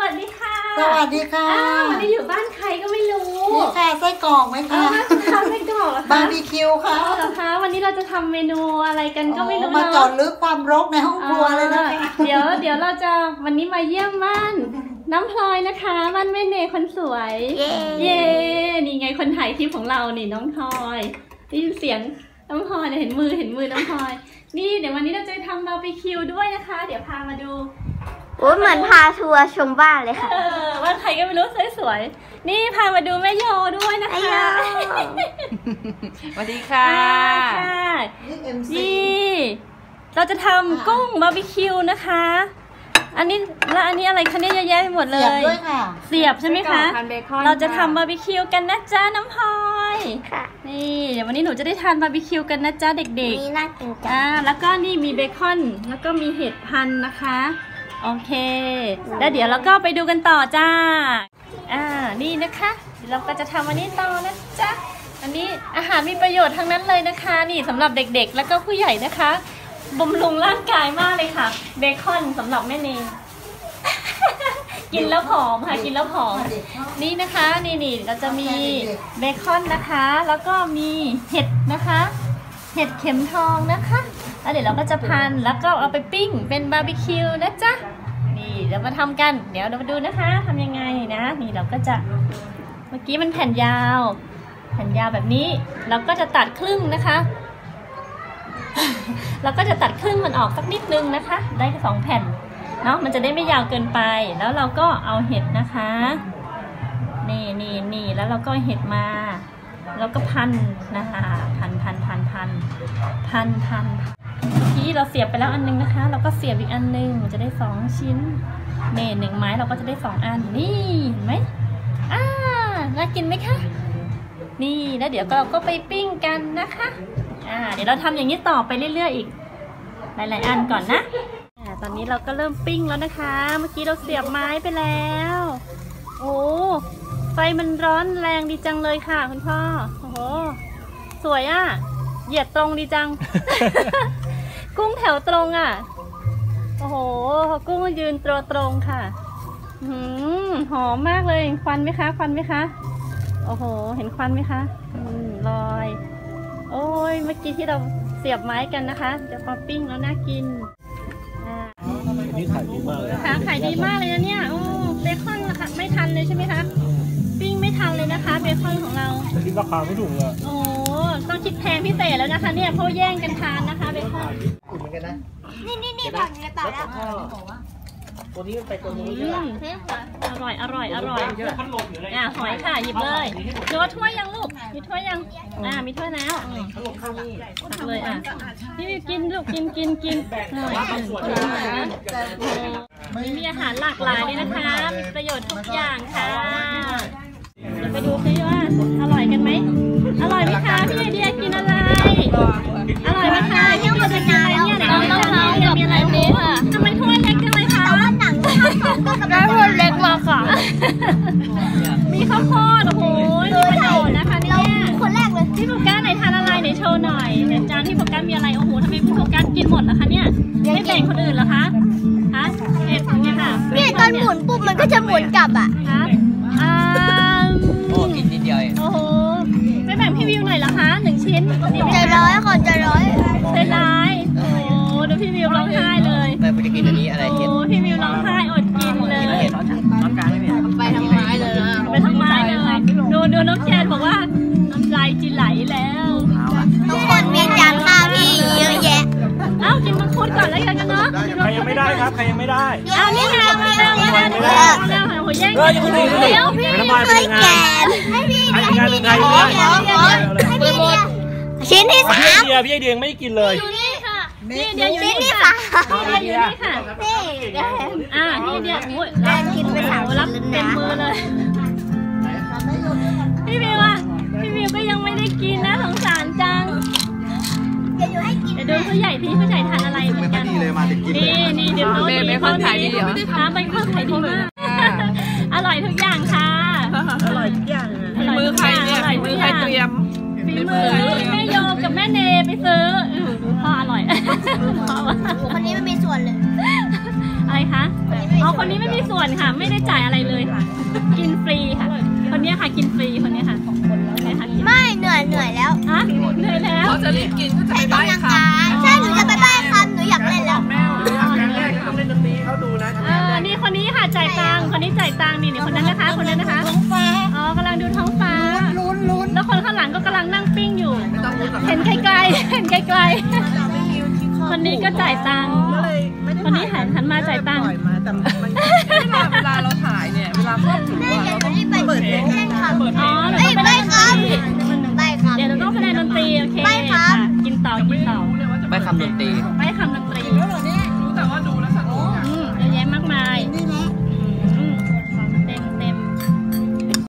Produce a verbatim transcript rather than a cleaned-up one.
วัสดีค่ะสวัสดีค่ะวันนี้อยู่บ้านใครก็ไม่รู้นี่ค่ะไส้กรอกไหมคะทำไส้กรอกเหรอคะบาร์บีคิวค่ะเหรอคะวันนี้เราจะทำเมนูอะไรกันก็ไม่รู้มาจอดลึกความรกในห้องครัวเลยนะคะเดี๋ยวเดี๋ยวเราจะวันนี้มาเยี่ยมบ้านน้ำพลอยนะคะบ้านแม่เนยคนสวยเย้นี่ไงคนถ่ายคลิปของเรานี่น้องพลอยได้ยินเสียงน้องพลอยเห็นมือเห็นมือน้องพลอยนี่เดี๋ยววันนี้เราจะทำบาร์บีคิวด้วยนะคะเดี๋ยวพามาดูโอ้เหมือนพาทัวร์ชมบ้านเลยค่ะว่าใครก็ไม่รู้สวยๆนี่พามาดูแม่โยด้วยนะคะสวัสดีค่ะนี่เราจะทำกุ้งบาร์บีคิวนะคะอันนี้แล้วอันนี้อะไรคะเนี่ยเยอะแยะไปหมดเลยเสียบด้วยค่ะเสียบใช่ไหมคะเราจะทำบาร์บีคิวกันนะจ๊ะน้ำพลอยค่ะนี่เดี๋ยววันนี้หนูจะได้ทานบาร์บีคิวกันนะจ๊ะเด็กๆนี่น่ากินจังอ่าแล้วก็นี่มีเบคอนแล้วก็มีเห็ดพันนะคะโอเคแล้วเดี๋ยวเราก็ไปดูกันต่อจ้าอ่านี่นะคะเราก็จะทำอันนี้ต่อนะจ๊ะอันนี้อาหารมีประโยชน์ทั้งนั้นเลยนะคะนี่สำหรับเด็กๆแล้วก็ผู้ใหญ่นะคะบำรุงร่างกายมากเลยค่ะเบคอนสำหรับแม่เนยกินแล้วผอมค่ะกินแล้วผอมนี่นะคะนี่นี่เราจะมีเบคอนนะคะแล้วก็มีเห็ดนะคะเห็ดเข็มทองนะคะแล้วเดี๋ยวเราก็จะพันแล้วก็เอาไปปิ้งเป็นบาร์บีคิวนะจ๊ะนี่เดี๋ยวมาทำกันเดี๋ยวเรามาดูนะคะทำยังไงนะนี่เราก็จะเมื่อกี้มันแผ่นยาวแผ่นยาวแบบนี้เราก็จะตัดครึ่งนะคะเราก็จะตัดครึ่งมันออกสักนิดนึงนะคะได้สองแผ่นเนาะมันจะได้ไม่ยาวเกินไปแล้วเราก็เอาเห็ดนะคะนี่นี่นี่แล้วเราก็เห็ดมาแล้วก็พันนะคะพันพันพันพันพันพันเมื่อกี้เราเสียบไปแล้วอันนึงนะคะเราก็เสียบอีกอันนึงมันจะได้สองชิ้นนี่หนึ่งไม้เราก็จะได้สองอันนี่เห็นไหมอ่าน่ากินไหมคะนี่แล้วเดี๋ยวเราก็ไปปิ้งกันนะคะอ่าเดี๋ยวเราทำอย่างนี้ต่อไปเรื่อยๆอีกหลายๆอันก่อนนะอ่าตอนนี้เราก็เริ่มปิ้งแล้วนะคะเมื่อกี้เราเสียบไม้ไปแล้วโอ้ไฟมันร้อนแรงดีจังเลยค่ะคุณพ่อโอ้โหสวยอ่ะเหยียดตรงดีจัง กุ้งแถวตรงอ่ะโอ้โหกุ้งยืนตัวตรงค่ะหืมหอมมากเลยควันไหมคะควันไหมคะโอ้โหเห็นควันไหมคะอืมลอยโอ้ยเมื่อกี้ที่เราเสียบไม้กันนะคะจะพอปิ้งแล้วน่ากินนี่ขายดีมากเลยค่ะขายดีมากเลยนะเนี่ยโอ้เบคอนนะคะไม่ทันเลยใช่ไหมคะปิ้งไม่ทันเลยนะคะเบคอนของเราคิดราคาไม่ถูกเลยโอ้ต้องคิดแพงพิเศษแล้วนะคะเนี่ยเพราะแย่งกันทานนะคะเบคอนเหมือนกันนะนี่นี่นี่ผักกระต่ายแล้วตัวนี้มันไปตัวนู้นอร่อยอร่อยอร่อยอ่ะหอยค่ะหยิบเลยโยนถ้วยยังลูกมีถ้วยยังอ่ามีถ้วยแล้วตักเลยอ่ะพี่วิวกินลูกกินกินกินนี่มีอาหารหลากหลายเลยนะคะมีประโยชน์ทุกอย่างค่ะเดี๋ยวไปดูซิว่าอร่อยกันไหมอร่อยไหมคะพี่ไอเดียกินอะไรอร่อยไหมคะพี่ไอเดียกินอะไรเนี่ยเดี๋ยวเราเท้าเดี๋ยวมีอะไรรู้ค่ะทำไมถ้วยเล็กจังเลยคะได้ถ้วยเล็กมาค่ะมีข้าวโพดโอ้โหมีประโยชน์นะคะเนี่ยคนแรกเลยพี่โฟกัสไหนทานอะไรไหนโชว์หน่อยในจานพี่โฟกัสมีอะไรโอ้โหทำไมพี่โฟกัสกินหมดล่ะคะเนี่ยไม่แบ่งคนอื่นเหรอคะฮะเอ็ดเนี่ยค่ะนี่ตอนหมุนปุ๊บมันก็จะหมุนกลับอ่ะฮะอ่าโอ้กินนิดเดียวเองโอ้โหไม่แบ่งพี่วิวหน่อยเหรอคะหนึ่งชิ้นใจร้อยคนใจร้อยใจร้ายโอ้โหดูพี่วิวร้องไห้เลยไม่จะกินอันนี้อะไรเห็ดโอ้พี่วิวร้องไห้อดกินเลยน้ำกลางไม่มีไปทั้งไม้เลยไปทั้งไม้เลยดูดูน้องแคนบอกว่าน้ำลายจะไหลแล้วทุกคนมีจานข้าวที่เยอะแยะเอ้ากินมังคุดก่อนแล้วกันเนาะใครยังไม่ได้ครับใครยังไม่ได้เอานี่ไงมาแล้วมาแล้วมาแล้วหัวแย่งเดี๋ยวพี่เคยแก่ให้พี่ให้พี่ให้พี่ชิ้นที่สามพี่ไอเดียพี่ไอเดียไม่กินเลยอยู่นี่ค่ะนี่เดียวอยู่นี่ค่ะนี่อยู่นี่ค่ะนี่อ่านี่เดียวโอ้ยรับกินไปสามรับเต็มมือเลยพี่วิวอ่ะพี่วิวก็ยังไม่ได้กินนะสงสารจังเดี๋ยวดูผู้ใหญ่ที่ผู้ใหญ่ทานอะไรเหมือนกันนี่นี่เดี๋ยวโต๊ะนี้เขาถ่ายดีเหรอคะเป็นข้าวไข่ดีมากอร่อยทุกอย่างค่ะอร่อยทุกอย่างมือใครเนี่ยมือใครเตรียมฝีมือแม่โยกับแม่เนไปซื้อพ่ออร่อยคนนี้ไม่มีส่วนเลยอะไรคะอ๋อคนนี้ไม่มีส่วนค่ะ ไม่ได้จ่ายอะไรเลยค่ะ กินฟรีค่ะ คนนี้ค่ะกินฟรีคนนี้ค่ะของคนแล้วเนี่ยค่ะกินไม่เหนื่อยเหนื่อยแล้วฮะเหนื่อยแล้วเขาจะรีบกินก็จะไปไปกำบ้าลันงค่ะกายใช่หนูจะไปบ้านคำหนูอยากเล่นแล้วต้องเล่นดนตรีเขาดูนะเออนี่คนนี้ค่ะจ่ายตังค์คนนี้จ่ายตังค์นี่นี่คนนั้นนะคะ คนนั้นนะคะท้องฟ้าอ๋อกำลังดูท้องฟ้าลุ้นลุ้นแล้วคนข้างหลังก็กำลังนั่งปิ้งอยู่ เห็นไกลๆ เห็นไกลๆ คนนี้ก็จ่ายตังค์ คนนี้หันหันมาจ่ายตังค์เวลาเวลาเราถ่ายเนี่ย เวลาครอบครัวแม่เราเดี๋ยวหต้นูองรีบไปเปิดเพลงเล่นคำอ๋อเดี๋เอ้ยยวต้องไปไปคเล่นดนตรีำไปคำเดี๋ยวเราต้องไปเล่นดนตรีโอเคไปครับค่ะกินต่อกินต่อไปคำดนตรีไปคำดนตรี